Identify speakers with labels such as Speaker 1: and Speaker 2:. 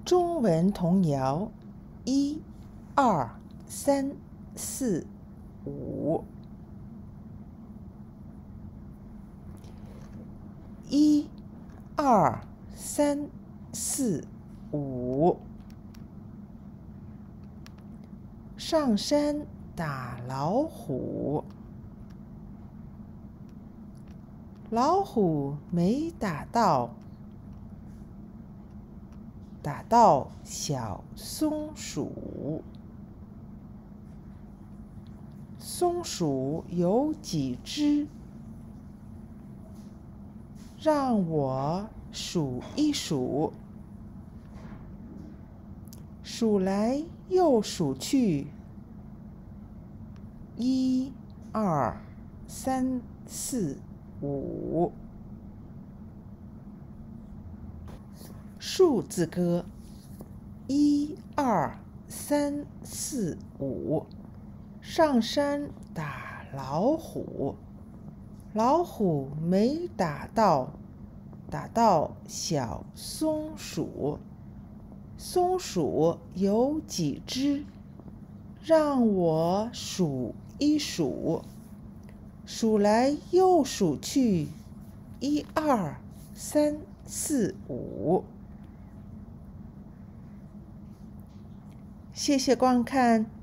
Speaker 1: 中文童谣1、2、3、4、5。1、2、3、4、5。上山打老虎，老虎没打到，打到小松鼠。松鼠有几只？让我数一数。数来又数去，1、2、3、4、5。数字歌，1、2、3、4、5。上山打老虎，老虎没打到，打到小松鼠。松鼠有几只？让我数一数。数来又数去，1、2、3、4、5。谢谢观看。